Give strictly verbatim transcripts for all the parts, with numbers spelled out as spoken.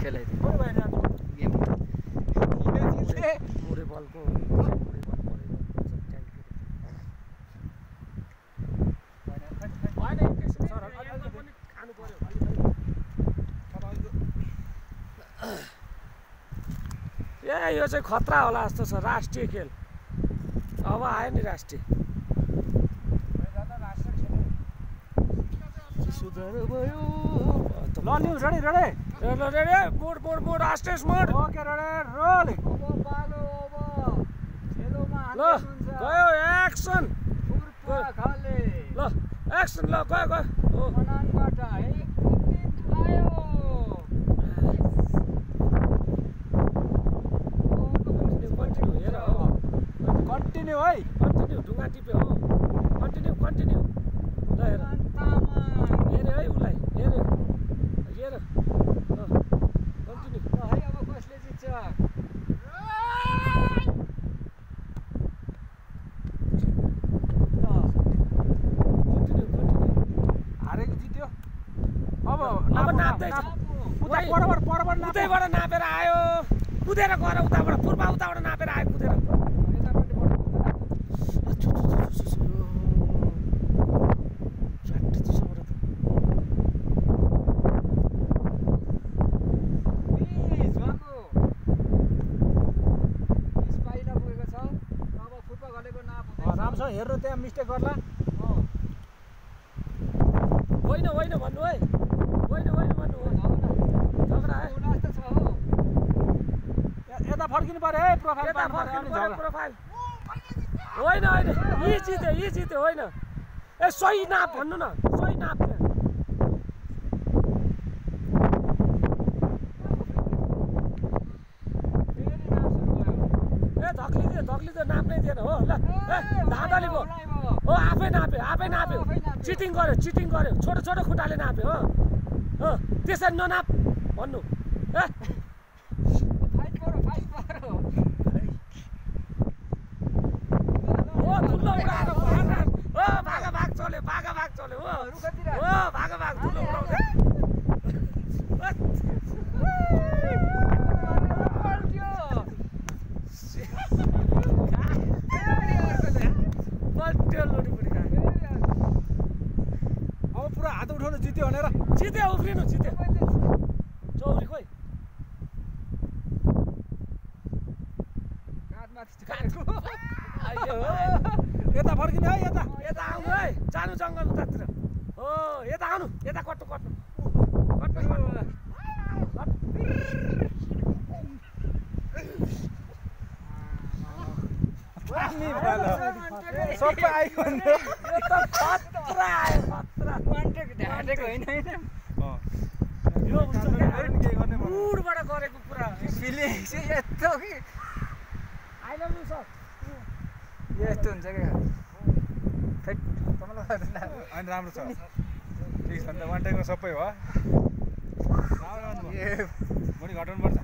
खेलाइदियो game मोरे बलको ए यो चाहिँ खतरा होला जस्तो छ राष्ट्रिय खेल अब आयो नि राष्ट्रिय सुधार भयो ल new ready ready ready ready mode mode mode राष्ट्रिय मोड ओके रेडी रोल अब पालो अब खेलोमा ल गयो एक्सन खाले ल एक्सन ल गयो गयो ओ मनानबाट एक विकेट आयो कन्टिन्यू है कन्टिन्यू ढुङ्गा टिप्यो हो कन्टिन्यू कन्टिन्यू ल हेर हेरे है उसलाई हेरे हेर कन्टिन्यू ल है अब कसले जित्छ कन्टिन्यू कन्टिन्यू हारेको जित्यो अब अब नाप्दैछ उता परबाट परबाट उतैबाट नापेर आयो कुदेर गएर उताबाट पूर्व उताबाट नापेर आयो कुदेर हेर्नु त्यहाँ मिस्टेक गर्ला होइन होइन भन्नु है होइन होइन भन्नु झगडा यता फर्किनु पर्यो है प्रोफाइल प्रोफाइल होइन होइन यी जित्यो यी जित्यो होइन ए सही नाप भन्नु न सही नाप ए धक्लिदियो धक्लिदियो नाप्नै दिएन हो ल धाँधली भयो हो आफै नाप्यो आफै नाप्यो चिटिङ गर्यो चिटिङ गर्यो छोटो छोटो खुट्टाले नाप्यो हो हो त्यसरी ननाप भन्नु ए भागा भाग चल्यो भागा भाग चल्यो हो हो भागा भाग ठुलो उडाउँदै अब पुरा हात उठाउनु जित्यो भनेर जित्यो उफ्रिनु जित्यो चौरी खोइ यता फर्किने है यता यता आउनु है जानु जङ्गल उतातिर हो यता आउनु यता कट्नु कट्नु कट्नु सबै आइको यो त खतरा आयो खतरा कन्टेक्ट ढाटेको होइन होइन यो हुन्छ के गर्ने मुडबाट गरेको पुरा फिलिङ चाहिँ यस्तो कि आई लभ यु सर यस्तो हुन्छ क्या फेट तपाईँलाई अनि राम्रो छ ठिक छ अन्त वान टाइममा सबै हो ए भोलि घटाउनुपर्छ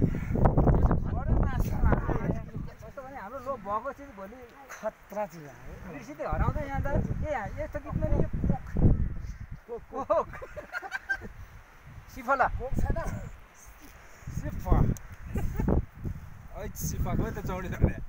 हाम्रो लोभ भएको चिज भोलि खतरा चिज बिर्सिँदै हराउँदै यहाँ त ए यस्तो गीतमा नि यो कोक सिफला कोक छैन सिफा ऐ सिफा गयो त चौडी